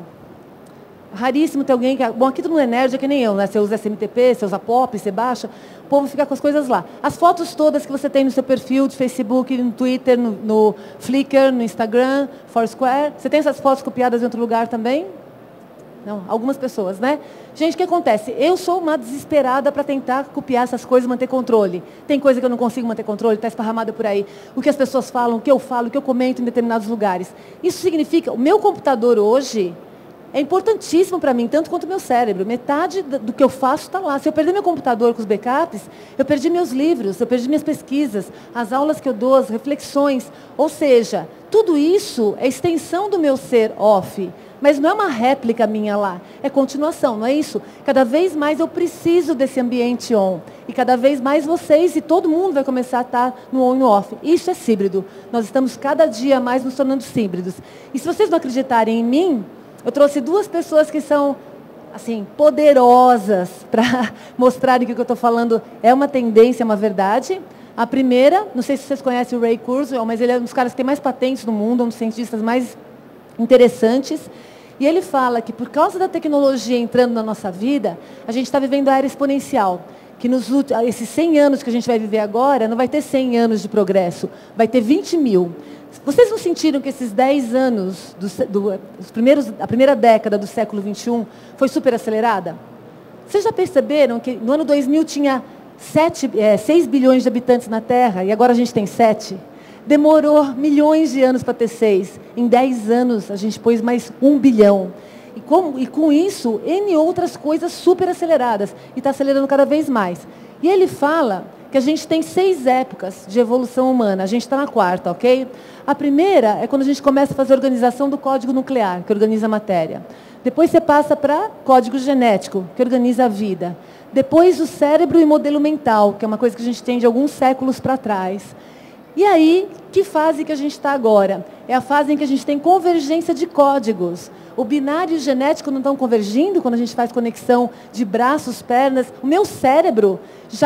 Speaker 2: Raríssimo ter alguém que... Bom, aqui todo mundo é nerd, é que nem eu, né? Você usa S M T P, você usa Pop, você baixa, o povo fica com as coisas lá. As fotos todas que você tem no seu perfil de Facebook, no Twitter, no, no Flickr, no Instagram, Foursquare, você tem essas fotos copiadas em outro lugar também? Não, algumas pessoas, né? Gente, o que acontece? Eu sou uma desesperada para tentar copiar essas coisas e manter controle. Tem coisa que eu não consigo manter controle, está esparramada por aí. O que as pessoas falam, o que eu falo, o que eu comento em determinados lugares. Isso significa, o meu computador hoje é importantíssimo para mim, tanto quanto o meu cérebro. Metade do que eu faço está lá. Se eu perder meu computador com os backups, eu perdi meus livros, eu perdi minhas pesquisas, as aulas que eu dou, as reflexões. Ou seja, tudo isso é extensão do meu ser off. Mas não é uma réplica minha lá, é continuação, não é isso? Cada vez mais eu preciso desse ambiente on. E cada vez mais vocês e todo mundo vai começar a estar no on e no off. Isso é híbrido. Nós estamos cada dia mais nos tornando híbridos. E se vocês não acreditarem em mim, eu trouxe duas pessoas que são, assim, poderosas para mostrarem que o que eu estou falando é uma tendência, é uma verdade. A primeira, não sei se vocês conhecem o Ray Kurzweil, mas ele é um dos caras que tem mais patentes no mundo, um dos cientistas mais interessantes. E ele fala que por causa da tecnologia entrando na nossa vida, a gente está vivendo a era exponencial. Que nos últimos, esses cem anos que a gente vai viver agora, não vai ter cem anos de progresso, vai ter vinte mil. Vocês não sentiram que esses dez anos, do, do, os primeiros, a primeira década do século vinte e um, foi super acelerada? Vocês já perceberam que no ano dois mil tinha sete, é, seis bilhões de habitantes na Terra e agora a gente tem sete? Demorou milhões de anos para ter seis. Em dez anos, a gente pôs mais um bilhão. E, como, e com isso, N outras coisas super aceleradas. E está acelerando cada vez mais. E ele fala que a gente tem seis épocas de evolução humana. A gente está na quarta, ok? A primeira é quando a gente começa a fazer a organização do código nuclear, que organiza a matéria. Depois você passa para código genético, que organiza a vida. Depois o cérebro e modelo mental, que é uma coisa que a gente tem de alguns séculos para trás. E aí, que fase que a gente está agora? É a fase em que a gente tem convergência de códigos. O binário e o genético não estão convergindo quando a gente faz conexão de braços, pernas. O meu cérebro já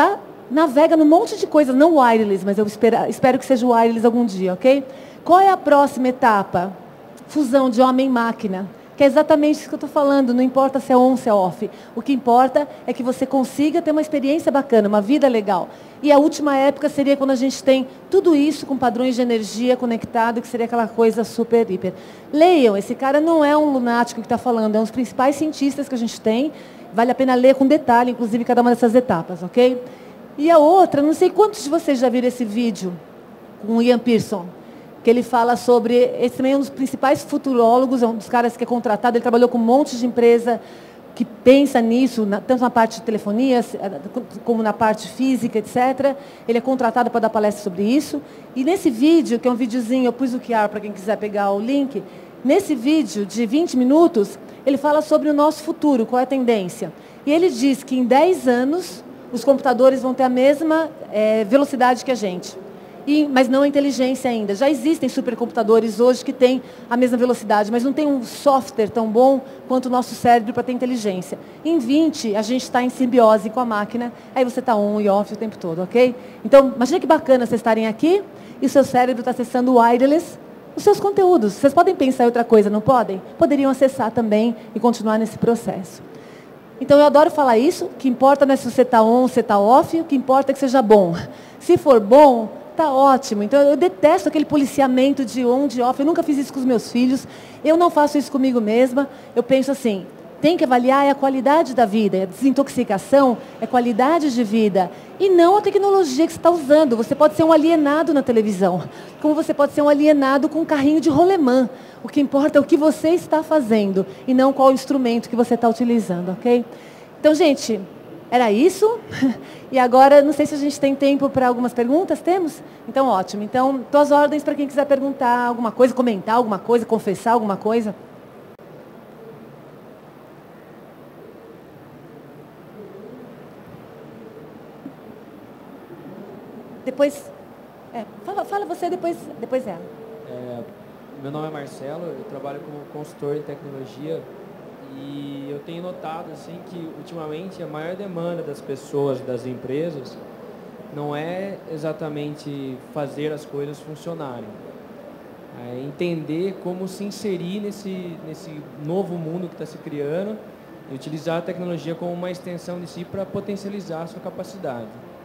Speaker 2: navega num monte de coisas, não wireless, mas eu espero, espero que seja wireless algum dia, ok? Qual é a próxima etapa? Fusão de homem e máquina. Que é exatamente isso que eu estou falando, não importa se é on, se é off. O que importa é que você consiga ter uma experiência bacana, uma vida legal. E a última época seria quando a gente tem tudo isso com padrões de energia conectado, que seria aquela coisa super, hiper. Leiam, esse cara não é um lunático que está falando, é um dos principais cientistas que a gente tem. Vale a pena ler com detalhe, inclusive, cada uma dessas etapas, ok? E a outra, não sei quantos de vocês já viram esse vídeo com o Ian Pearson, que ele fala sobre, esse também é um dos principais futurólogos, é um dos caras que é contratado, ele trabalhou com um monte de empresa que pensa nisso, na, tanto na parte de telefonia, como na parte física, etcétera. Ele é contratado para dar palestra sobre isso. E nesse vídeo, que é um videozinho, eu pus o Q R para quem quiser pegar o link, nesse vídeo de vinte minutos, ele fala sobre o nosso futuro, qual é a tendência. E ele diz que em dez anos, os computadores vão ter a mesma é, velocidade que a gente. E, mas não a inteligência ainda. Já existem supercomputadores hoje que têm a mesma velocidade, mas não tem um software tão bom quanto o nosso cérebro para ter inteligência. Em vinte, a gente está em simbiose com a máquina, aí você está on e off o tempo todo, ok? Então, imagina que bacana vocês estarem aqui e o seu cérebro está acessando wireless os seus conteúdos. Vocês podem pensar em outra coisa, não podem? Poderiam acessar também e continuar nesse processo. Então, eu adoro falar isso. O que importa não é se você está on, se está off, o que importa é que seja bom. Se for bom, tá ótimo. Então, eu detesto aquele policiamento de on, de off. Eu nunca fiz isso com os meus filhos. Eu não faço isso comigo mesma. Eu penso assim, tem que avaliar é a qualidade da vida. A desintoxicação é qualidade de vida. E não a tecnologia que você está usando. Você pode ser um alienado na televisão. Como você pode ser um alienado com um carrinho de rolemã. O que importa é o que você está fazendo. E não qual instrumento que você está utilizando, ok? Então, gente, era isso. E agora, não sei se a gente tem tempo para algumas perguntas. Temos? Então, ótimo. Então, estou às ordens para quem quiser perguntar alguma coisa, comentar alguma coisa, confessar alguma coisa. Depois, é, fala, fala você, depois, depois ela.
Speaker 3: É, meu nome é Marcelo, eu trabalho como consultor em tecnologia e eu tenho notado assim, que ultimamente a maior demanda das pessoas, das empresas, não é exatamente fazer as coisas funcionarem. É entender como se inserir nesse, nesse novo mundo que está se criando e utilizar a tecnologia como uma extensão de si para potencializar a sua capacidade.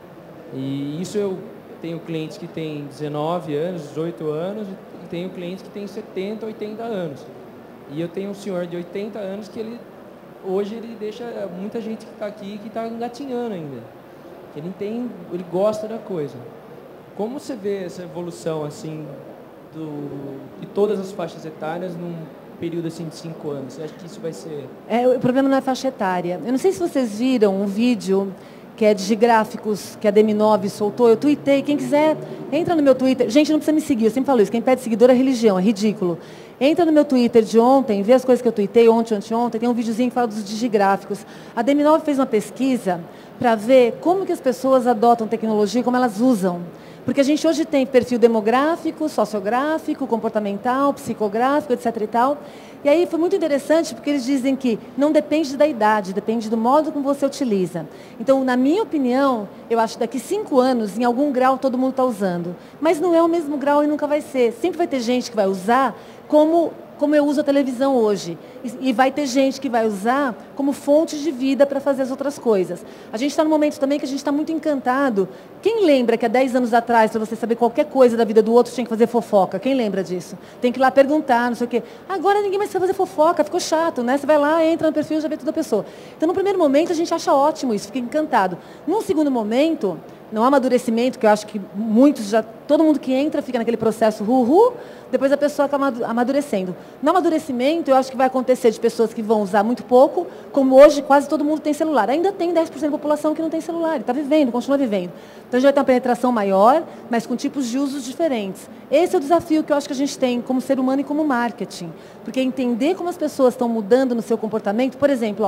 Speaker 3: E isso eu tenho clientes que têm dezenove anos, dezoito anos, e tenho clientes que têm setenta, oitenta anos. E eu tenho um senhor de oitenta anos que ele, hoje ele deixa muita gente que está aqui que está engatinhando ainda. Ele tem, ele gosta da coisa. Como você vê essa evolução assim do, de todas as faixas etárias num período assim de cinco anos? Você acha que isso vai ser?
Speaker 2: É, o problema não é faixa etária. Eu não sei se vocês viram um vídeo que é de gráficos, que a Demi nove soltou, eu tuitei, quem quiser, entra no meu Twitter, gente, não precisa me seguir, eu sempre falo isso, quem pede seguidor é religião, é ridículo. Entra no meu Twitter de ontem, vê as coisas que eu tuitei ontem, anteontem, tem um videozinho que fala dos digigráficos. A Demi nove fez uma pesquisa para ver como que as pessoas adotam tecnologia e como elas usam. Porque a gente hoje tem perfil demográfico, sociográfico, comportamental, psicográfico, etc e tal. E aí foi muito interessante porque eles dizem que não depende da idade, depende do modo como você utiliza. Então, na minha opinião, eu acho que daqui cinco anos, em algum grau, todo mundo está usando. Mas não é o mesmo grau e nunca vai ser. Sempre vai ter gente que vai usar como, como eu uso a televisão hoje. E, e vai ter gente que vai usar como fonte de vida para fazer as outras coisas. A gente está num momento também que a gente está muito encantado. Quem lembra que há dez anos atrás, para você saber qualquer coisa da vida do outro, tinha que fazer fofoca? Quem lembra disso? Tem que ir lá perguntar, não sei o quê. Agora ninguém mais sabe fazer fofoca, ficou chato, né? Você vai lá, entra no perfil e já vê toda a pessoa. Então, no primeiro momento, a gente acha ótimo isso, fica encantado. Num segundo momento, no amadurecimento, que eu acho que muitos já, todo mundo que entra fica naquele processo ru-ru, depois a pessoa está amadurecendo. No amadurecimento, eu acho que vai acontecer de pessoas que vão usar muito pouco, como hoje quase todo mundo tem celular. Ainda tem dez por cento da população que não tem celular, está vivendo, continua vivendo. Então, a gente vai ter uma penetração maior, mas com tipos de usos diferentes. Esse é o desafio que eu acho que a gente tem como ser humano e como marketing. Porque entender como as pessoas estão mudando no seu comportamento, por exemplo, ó,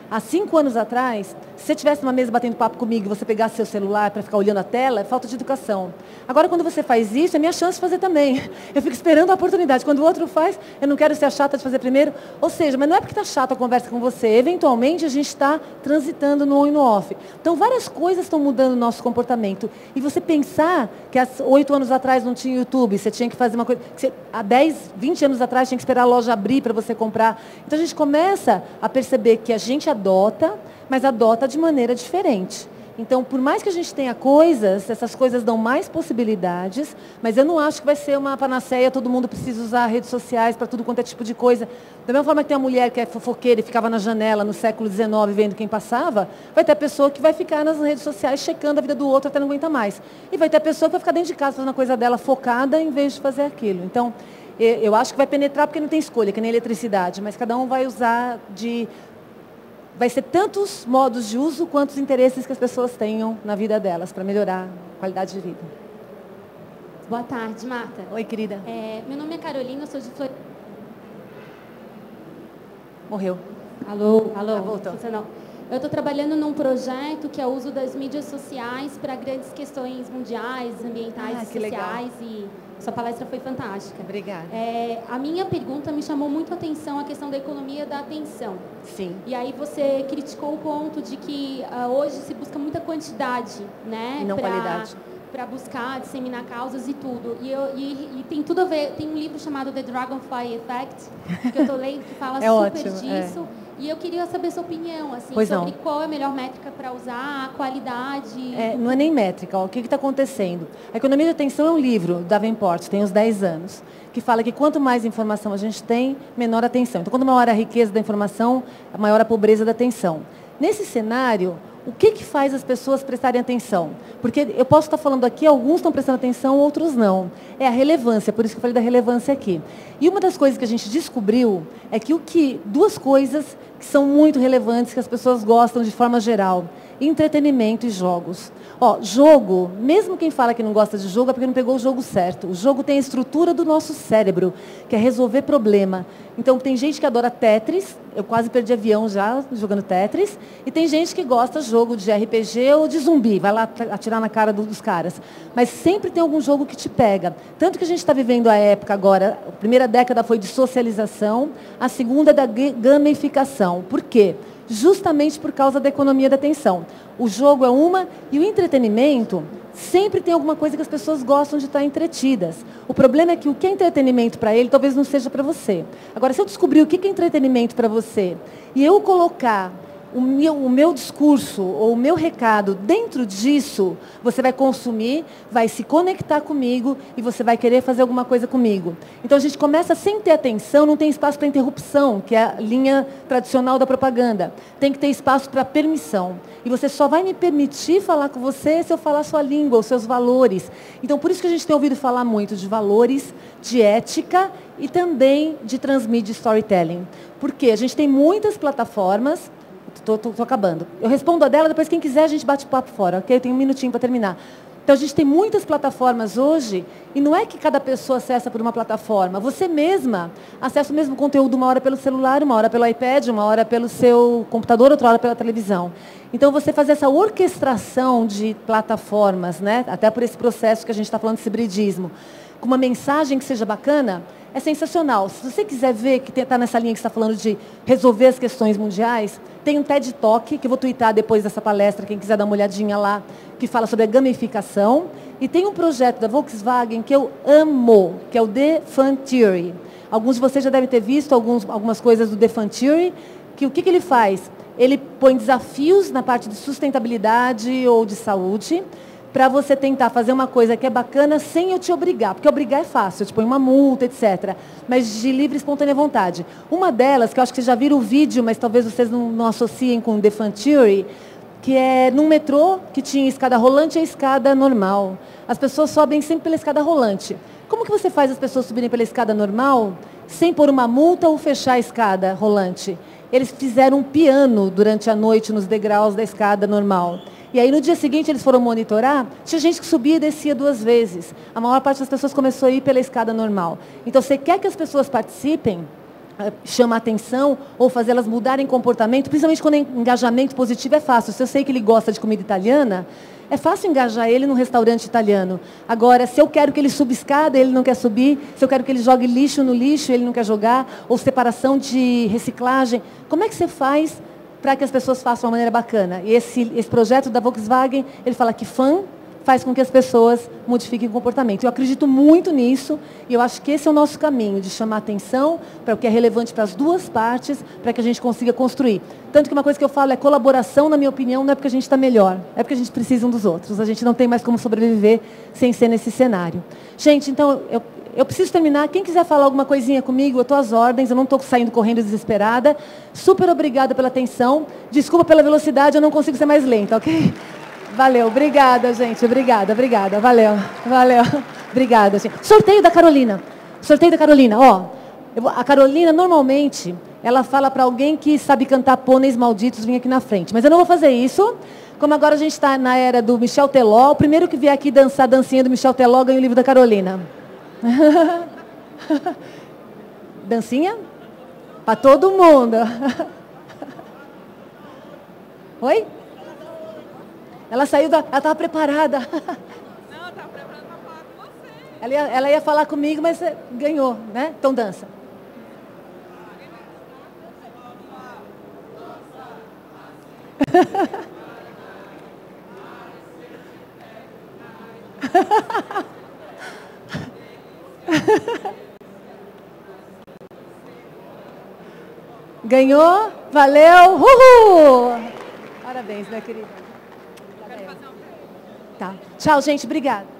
Speaker 2: Há cinco anos atrás, se você estivesse numa mesa batendo papo comigo e você pegasse seu celular para ficar olhando a tela, é falta de educação. Agora, quando você faz isso, é minha chance de fazer também. Eu fico esperando a oportunidade. Quando o outro faz, eu não quero ser a chata de fazer primeiro. Ou seja, mas não é porque está chata a conversa com você. Eventualmente, a gente está transitando no on e no off. Então, várias coisas estão mudando o nosso comportamento. E você pensar que há oito anos atrás não tinha YouTube, você tinha que fazer uma coisa... Você, há dez, vinte anos atrás, tinha que esperar a loja abrir para você comprar. Então, a gente começa a perceber que a gente adota, mas adota de maneira diferente. Então, por mais que a gente tenha coisas, essas coisas dão mais possibilidades, mas eu não acho que vai ser uma panaceia, todo mundo precisa usar redes sociais para tudo quanto é tipo de coisa. Da mesma forma que tem a mulher que é fofoqueira e ficava na janela no século dezenove vendo quem passava, vai ter a pessoa que vai ficar nas redes sociais checando a vida do outro até não aguentar mais. E vai ter a pessoa que vai ficar dentro de casa fazendo a coisa dela focada em vez de fazer aquilo. Então, eu acho que vai penetrar porque não tem escolha, que nem eletricidade, mas cada um vai usar de... Vai ser tantos modos de uso quanto os interesses que as pessoas tenham na vida delas, para melhorar a qualidade de vida.
Speaker 4: Boa tarde, Marta.
Speaker 2: Oi, querida.
Speaker 4: É, meu nome é Carolina, eu sou de Flor...
Speaker 2: Morreu.
Speaker 4: Alô?
Speaker 2: Alô,
Speaker 4: Ah,
Speaker 2: voltou.
Speaker 4: Não. Eu estou trabalhando num projeto que é o uso das mídias sociais para grandes questões mundiais, ambientais
Speaker 2: ah,
Speaker 4: e
Speaker 2: que
Speaker 4: sociais.
Speaker 2: Legal.
Speaker 4: E sua palestra foi fantástica.
Speaker 2: Obrigada.
Speaker 4: É, a minha pergunta me chamou muito a atenção a questão da economia da atenção.
Speaker 2: Sim.
Speaker 4: E aí você criticou o ponto de que uh, hoje se busca muita quantidade, né?
Speaker 2: E não
Speaker 4: pra,
Speaker 2: qualidade.
Speaker 4: Para buscar, disseminar causas e tudo. E, eu, e, e tem tudo a ver, tem um livro chamado The Dragonfly Effect, que eu estou lendo, que fala
Speaker 2: é
Speaker 4: super
Speaker 2: ótimo,
Speaker 4: disso.
Speaker 2: É.
Speaker 4: E eu queria saber sua opinião, assim,
Speaker 2: pois
Speaker 4: sobre
Speaker 2: não.
Speaker 4: qual é a melhor métrica para usar, a qualidade...
Speaker 2: É, não é nem métrica, ó, o que está acontecendo? A Economia da Atenção é um livro, da Davenport, tem uns dez anos, que fala que quanto mais informação a gente tem, menor a atenção. Então, quanto maior a riqueza da informação, maior a pobreza da atenção. Nesse cenário, o que, que faz as pessoas prestarem atenção? Porque eu posso estar falando aqui, alguns estão prestando atenção, outros não. É a relevância, por isso que eu falei da relevância aqui. E uma das coisas que a gente descobriu é que o que duas coisas que são muito relevantes, que as pessoas gostam de forma geral: entretenimento e jogos. Ó, jogo, mesmo quem fala que não gosta de jogo é porque não pegou o jogo certo. O jogo tem a estrutura do nosso cérebro, que é resolver problema. Então, tem gente que adora Tetris, eu quase perdi avião já jogando Tetris, e tem gente que gosta de jogo de R P G ou de zumbi, vai lá atirar na cara dos caras. Mas sempre tem algum jogo que te pega. Tanto que a gente está vivendo a época agora, a primeira década foi de socialização, a segunda é da gamificação. Por quê? Justamente por causa da economia da atenção. O jogo é uma e o entretenimento sempre tem alguma coisa que as pessoas gostam de estar entretidas. O problema é que o que é entretenimento para ele talvez não seja para você. Agora, se eu descobrir o que é entretenimento para você e eu colocar o meu, o meu discurso ou o meu recado dentro disso, você vai consumir, vai se conectar comigo e você vai querer fazer alguma coisa comigo. Então, a gente começa sem ter atenção, não tem espaço para interrupção, que é a linha tradicional da propaganda. Tem que ter espaço para permissão. E você só vai me permitir falar com você se eu falar a sua língua, os seus valores. Então, por isso que a gente tem ouvido falar muito de valores, de ética e também de transmídia storytelling. Porque a gente tem muitas plataformas. Estou acabando. Eu respondo a dela, depois quem quiser a gente bate papo fora, ok? Eu tenho um minutinho para terminar. Então, a gente tem muitas plataformas hoje, e não é que cada pessoa acessa por uma plataforma. Você mesma acessa o mesmo conteúdo uma hora pelo celular, uma hora pelo iPad, uma hora pelo seu computador, outra hora pela televisão. Então, você fazer essa orquestração de plataformas, né? Até por esse processo que a gente está falando de hibridismo, com uma mensagem que seja bacana, é sensacional. Se você quiser ver que está nessa linha que está falando de resolver as questões mundiais, tem um TED Talk, que eu vou twittar depois dessa palestra, quem quiser dar uma olhadinha lá, que fala sobre a gamificação. E tem um projeto da Volkswagen que eu amo, que é o The Fun Theory. Alguns de vocês já devem ter visto alguns, algumas coisas do The Fun Theory, que o que, que ele faz? Ele põe desafios na parte de sustentabilidade ou de saúde, para você tentar fazer uma coisa que é bacana sem eu te obrigar. Porque obrigar é fácil, eu te ponho uma multa, etcétera. Mas de livre e espontânea vontade. Uma delas, que eu acho que vocês já viram o vídeo, mas talvez vocês não, não associem com The Fun Theory, que é num metrô que tinha escada rolante e a escada normal. As pessoas sobem sempre pela escada rolante. Como que você faz as pessoas subirem pela escada normal sem pôr uma multa ou fechar a escada rolante? Eles fizeram um piano durante a noite nos degraus da escada normal. E aí, no dia seguinte, eles foram monitorar, tinha gente que subia e descia duas vezes. A maior parte das pessoas começou a ir pela escada normal. Então, você quer que as pessoas participem? chama a atenção ou fazer elas mudarem comportamento, principalmente quando é engajamento positivo, é fácil. Se eu sei que ele gosta de comida italiana, é fácil engajar ele num restaurante italiano. Agora, se eu quero que ele suba escada, ele não quer subir. Se eu quero que ele jogue lixo no lixo, ele não quer jogar. Ou separação de reciclagem. Como é que você faz para que as pessoas façam de uma maneira bacana? E esse, esse projeto da Volkswagen, ele fala que fã faz com que as pessoas modifiquem o comportamento. Eu acredito muito nisso e eu acho que esse é o nosso caminho, de chamar atenção para o que é relevante para as duas partes, para que a gente consiga construir. Tanto que uma coisa que eu falo é colaboração, na minha opinião, não é porque a gente está melhor, é porque a gente precisa um dos outros. A gente não tem mais como sobreviver sem ser nesse cenário. Gente, então, eu, eu preciso terminar. Quem quiser falar alguma coisinha comigo, eu estou às ordens, eu não estou saindo correndo desesperada. Super obrigada pela atenção. Desculpa pela velocidade, eu não consigo ser mais lenta, ok? Valeu, obrigada, gente. Obrigada, obrigada. Valeu, valeu. Obrigada, gente. Sorteio da Carolina. Sorteio da Carolina. Ó, eu, a Carolina, normalmente, ela fala para alguém que sabe cantar Pôneis Malditos, vim aqui na frente. Mas eu não vou fazer isso. Como agora a gente está na era do Michel Teló, o primeiro que vier aqui dançar a dancinha do Michel Teló ganha o livro da Carolina. Dancinha? Para todo mundo. Oi? Ela saiu da... Ela estava preparada.
Speaker 5: Não, eu estava preparando para falar com você.
Speaker 2: Ela ia, ela ia falar comigo, mas você ganhou, né? Então dança. Ganhou? Valeu! Uhul! Parabéns, minha querida. Tá. Tchau, gente. Obrigada.